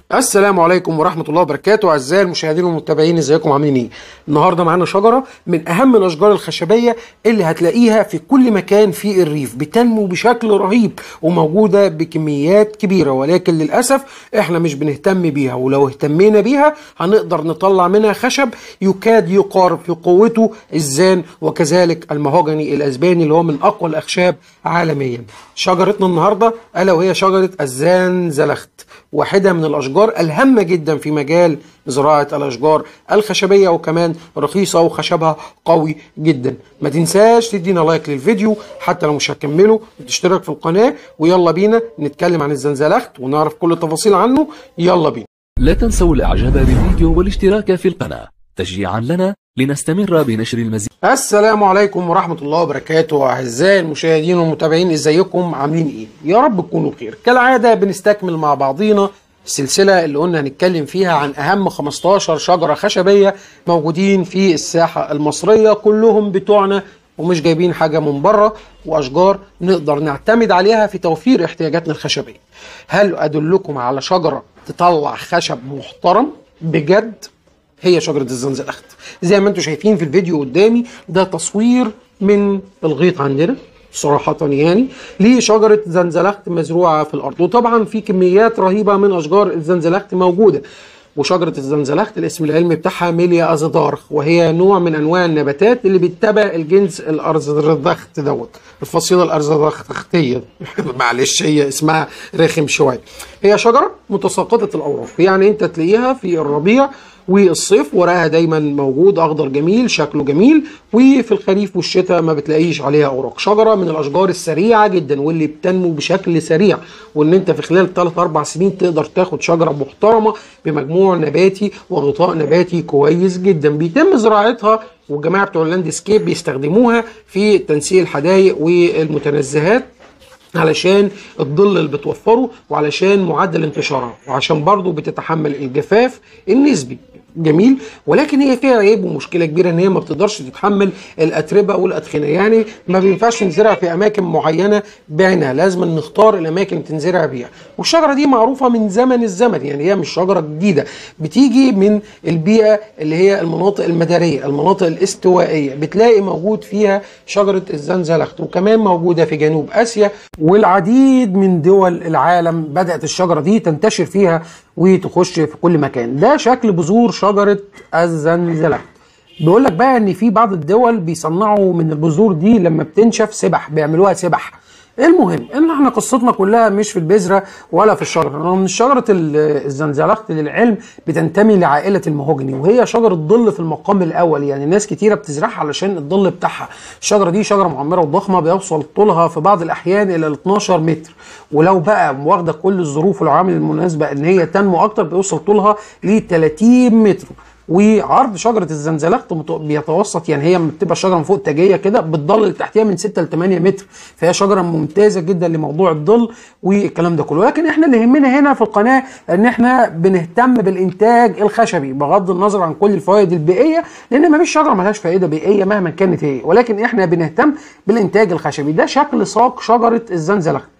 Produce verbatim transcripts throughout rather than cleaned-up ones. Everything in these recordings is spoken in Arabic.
السلام عليكم ورحمة الله وبركاته. أعزائي المشاهدين والمتابعين، ازيكم عاملين ايه؟ النهارده معانا شجرة من أهم الأشجار الخشبية اللي هتلاقيها في كل مكان في الريف، بتنمو بشكل رهيب وموجودة بكميات كبيرة، ولكن للأسف احنا مش بنهتم بيها، ولو اهتمينا بيها هنقدر نطلع منها خشب يكاد يقارب في قوته الزان، وكذلك المهوجني الأسباني اللي هو من أقوى الأخشاب عالميا. شجرتنا النهارده ألا وهي شجرة الزنزلخت، واحدة من الأشجار الهامة جدا في مجال زراعة الأشجار الخشبية، وكمان رخيصة وخشبها قوي جدا. ما تنساش تدينا لايك للفيديو حتى لو مش هتكمله، وتشترك في القناة، ويلا بينا نتكلم عن الزنزلخت ونعرف كل التفاصيل عنه. يلا بينا. لا تنسوا الإعجاب بالفيديو والاشتراك في القناة تشجيعا لنا لنستمر بنشر المزيد. السلام عليكم ورحمة الله وبركاته. أعزائي المشاهدين والمتابعين، ازيكم عاملين ايه؟ يا رب تكونوا بخير. كالعادة بنستكمل مع بعضينا السلسلة اللي قلنا هنتكلم فيها عن أهم خمستاشر شجرة خشبية موجودين في الساحة المصرية، كلهم بتوعنا ومش جايبين حاجة من بره، وأشجار نقدر نعتمد عليها في توفير احتياجاتنا الخشبية. هل أدلكم على شجرة تطلع خشب محترم بجد؟ هي شجرة الزنزلخت. زي ما انتم شايفين في الفيديو قدامي، ده تصوير من الغيط عندنا صراحة يعني لشجرة زنزلخت مزروعة في الأرض، وطبعا في كميات رهيبة من أشجار الزنزلخت موجودة. وشجرة الزنزلخت الاسم العلمي بتاعها ميليا أزدارخ، وهي نوع من أنواع النباتات اللي بيتبع الجنس الأرزردخت دوت، الفصيلة الأرزردختية معلش هي اسمها رخم شوية. هي شجرة متساقطة الأوراق، يعني أنت تلاقيها في الربيع والصيف ورقها دايما موجود اخضر جميل، شكله جميل، وفي الخريف والشتاء ما بتلاقيش عليها اوراق. شجره من الاشجار السريعه جدا واللي بتنمو بشكل سريع، وان انت في خلال ثلاث اربع سنين تقدر تاخد شجره محترمه بمجموع نباتي وغطاء نباتي كويس جدا. بيتم زراعتها، والجماعه بتوع اللاندسكيب بيستخدموها في تنسيق الحدائق والمتنزهات علشان الظل اللي بتوفره، وعلشان معدل انتشارها، وعشان برضو بتتحمل الجفاف النسبي. جميل. ولكن هي فيها عيب ومشكله كبيره، ان هي ما بتقدرش تتحمل الاتربه والادخنه، يعني ما بينفعش تنزرع في اماكن معينه بعينها، لازم نختار الاماكن اللي تنزرع بيها. والشجره دي معروفه من زمن الزمن، يعني هي مش شجره جديده، بتيجي من البيئه اللي هي المناطق المداريه، المناطق الاستوائيه، بتلاقي موجود فيها شجره الزنزلخت، وكمان موجوده في جنوب اسيا والعديد من دول العالم. بدات الشجره دي تنتشر فيها وتخش في كل مكان. ده شكل بذور شجرة الزنزلخت. بيقول لك بقى ان في بعض الدول بيصنعوا من البذور دي لما بتنشف سبح، بيعملوها سبح. المهم ان احنا قصتنا كلها مش في البذره ولا في الشجره. من شجره الزنزلخت للعلم بتنتمي لعائله المهوجني، وهي شجره ظل في المقام الاول، يعني ناس كتيره بتزرعها علشان الظل بتاعها. الشجره دي شجره معمره وضخمه، بيوصل طولها في بعض الاحيان الى اتناشر متر، ولو بقى واخده كل الظروف والعوامل المناسبه ان هي تنمو اكتر بيوصل طولها ل تلاتين متر. وعرض شجره الزنزلخت بيتوسط، يعني هي بتبقى شجره من فوق تاجيه كده، بتضل تحتها من ستة ل تمانية متر، فهي شجره ممتازه جدا لموضوع الظل والكلام ده كله. ولكن احنا اللي يهمنا هنا في القناه ان احنا بنهتم بالانتاج الخشبي بغض النظر عن كل الفوائد البيئيه، لان ما فيش شجره مالهاش فائده بيئيه مهما كانت هي، ولكن احنا بنهتم بالانتاج الخشبي. ده شكل ساق شجره الزنزلخت.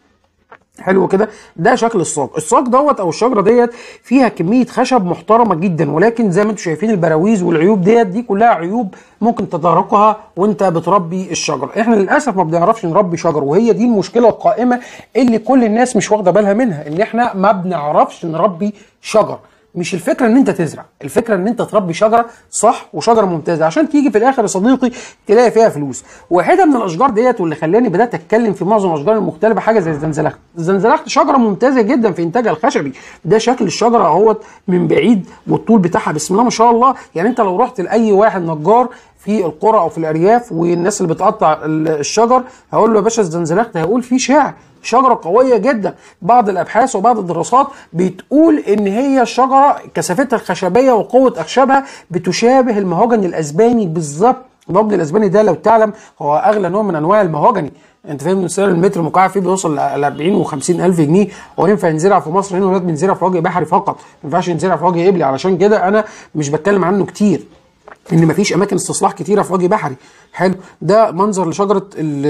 حلو كده. ده شكل الساق. الساق دوت او الشجره ديت فيها كميه خشب محترمه جدا، ولكن زي ما انتم شايفين البراويز والعيوب ديت دي كلها عيوب ممكن تتداركها وانت بتربي الشجر. احنا للاسف ما بنعرفش نربي شجر، وهي دي المشكله القائمه اللي كل الناس مش واخده بالها منها، ان احنا ما بنعرفش نربي شجر. مش الفكره ان انت تزرع، الفكره ان انت تربي شجره صح وشجره ممتازه عشان تيجي في الاخر يا صديقي تلاقي فيها فلوس. واحده من الاشجار ديت واللي خلاني بدات اتكلم في معظم الاشجار المختلفه حاجه زي الزنزلخت. الزنزلخت شجره ممتازه جدا في انتاجها الخشبي. ده شكل الشجره اهوت من بعيد، والطول بتاعها بسم الله ما شاء الله. يعني انت لو رحت لاي واحد نجار في القرى او في الارياف والناس اللي بتقطع الشجر، هقول له يا باشا الزنزلخت، هيقول فيه شعر، شجره قويه جدا. بعض الابحاث وبعض الدراسات بتقول ان هي الشجره كثافتها الخشبيه وقوه اخشابها بتشابه المهوجني الاسباني بالظبط. المهوجني الاسباني ده لو تعلم هو اغلى نوع من انواع المهوجني، انت فاهم، سعر المتر المكعب فيه بيوصل ل اربعين وخمسين الف جنيه. هو ينفع ينزرع في مصر؟ هنا هناك بينزرع في وجه بحري فقط، ما ينفعش ينزرع في وجه قبلي، علشان كده انا مش بتكلم عنه كتير. ان مفيش اماكن استصلاح كتيره في وجه بحري. حلو، ده منظر لشجره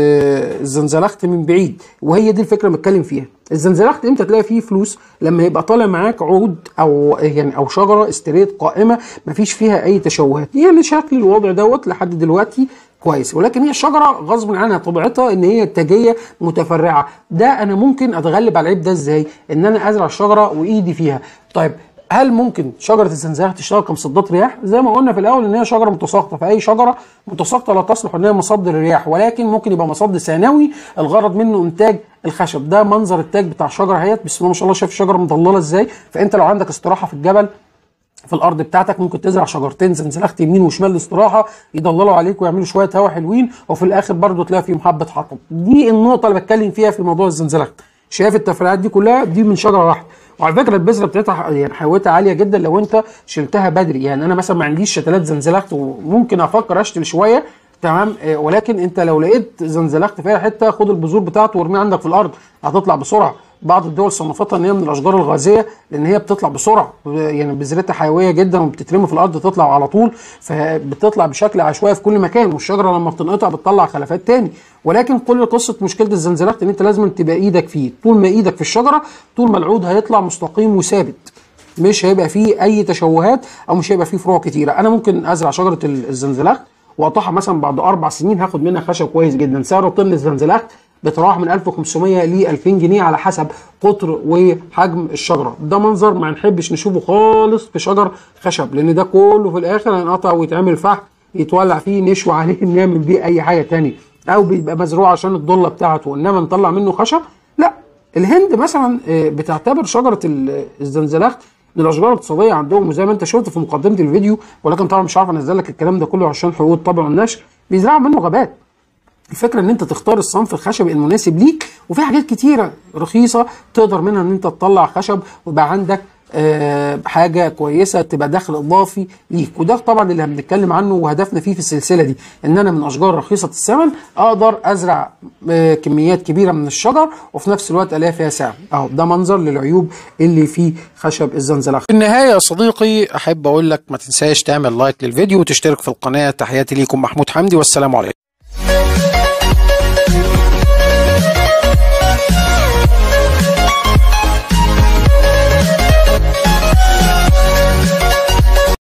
الزنزلخت من بعيد، وهي دي الفكره اللي بتكلم فيها. الزنزلخت امتى تلاقي فيه فلوس؟ لما يبقى طالع معاك عود او يعني او شجره استريت قائمه مفيش فيها اي تشوهات. هي يعني شكل الوضع دوت لحد دلوقتي كويس، ولكن هي الشجره غصب عنها طبيعتها ان هي تاجيه متفرعه. ده انا ممكن اتغلب على العيب ده ازاي؟ ان انا ازرع الشجره وايدي فيها. طيب هل ممكن شجره الزنزلخت تشتغل كمصدات رياح؟ زي ما قلنا في الاول ان هي شجره متساقطه، فاي شجره متساقطه لا تصلح ان هي مصدر الرياح، ولكن ممكن يبقى مصد ثانوي الغرض منه انتاج الخشب. ده منظر التاج بتاع الشجره اهيت، بسم الله ما شاء الله. شايف الشجره مضلله ازاي؟ فانت لو عندك استراحه في الجبل في الارض بتاعتك ممكن تزرع شجرتين زنزلخت يمين وشمال الاستراحه يضللوا عليك ويعملوا شويه هوا حلوين، وفي الاخر برضو تلاقي فيهم حبه حطب. دي النقطه اللي بتكلم فيها في موضوع الزنزلخت. شايف التفريعات دي كلها دي من شجره واحده، وعلى فكره البذره بتاعتها يعني حيويتها عاليه جدا لو انت شلتها بدري. يعني انا مثلا ما عنديش شتلات زنزلخت وممكن افكر اشتل شويه، تمام، ولكن انت لو لقيت زنزلخت فيها حته خد البذور بتاعته وارميها عندك في الارض هتطلع بسرعه. بعض الدول صنفتها ان هي من الاشجار الغازيه لان هي بتطلع بسرعه، يعني بذرتها حيويه جدا وبتترمي في الارض تطلع على طول، فبتطلع بشكل عشوائي في كل مكان، والشجره لما بتنقطع بتطلع خلفات تاني. ولكن كل قصه مشكله الزنزلخت ان انت لازم تبقى ايدك فيه. طول ما ايدك في الشجره طول ما العود هيطلع مستقيم وثابت، مش هيبقى فيه اي تشوهات او مش هيبقى فيه فروع كتيره. انا ممكن ازرع شجره الزنزلخت واقطعها مثلا بعد اربع سنين هاخد منها خشب كويس جدا. سعر طن الزنزلخت بتراوح من ألف وخمسمية ل ألفين جنيه على حسب قطر وحجم الشجره. ده منظر ما نحبش نشوفه خالص في شجر خشب، لان ده كله في الاخر هينقطع ويتعمل فحم يتولع فيه نشوي عليه نعمل بيه اي حاجه تانية، او بيبقى مزروع عشان الضله بتاعته، انما نطلع منه خشب لا. الهند مثلا بتعتبر شجره الزنزلخت من الاشجار الاقتصاديه عندهم، وزي ما انت شفت في مقدمه الفيديو، ولكن طبعا مش عارف انزل لك الكلام ده كله عشان حقوق الطبع والنشر، بيزرعوا منه غابات. الفكره ان انت تختار الصنف الخشبي المناسب ليك، وفي حاجات كتيره رخيصه تقدر منها ان انت تطلع خشب ويبقى عندك أه حاجه كويسه تبقى دخل اضافي ليك. وده طبعا اللي هنتكلم عنه وهدفنا فيه في السلسله دي، ان انا من اشجار رخيصه الثمن اقدر ازرع أه كميات كبيره من الشجر وفي نفس الوقت الاقي فيها سعر. اهو ده منظر للعيوب اللي في خشب الزنزلخت. في النهايه يا صديقي احب اقول لك ما تنساش تعمل لايك للفيديو وتشترك في القناه. تحياتي ليكم محمود حمدي والسلام عليكم.